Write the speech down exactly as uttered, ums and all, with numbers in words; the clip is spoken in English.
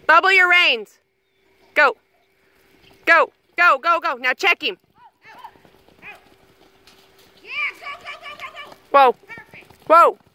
Bubble your reins. Go. Go. Go, go, go. Now check him. Yeah, go, go, go, go, go. Whoa. Perfect. Whoa.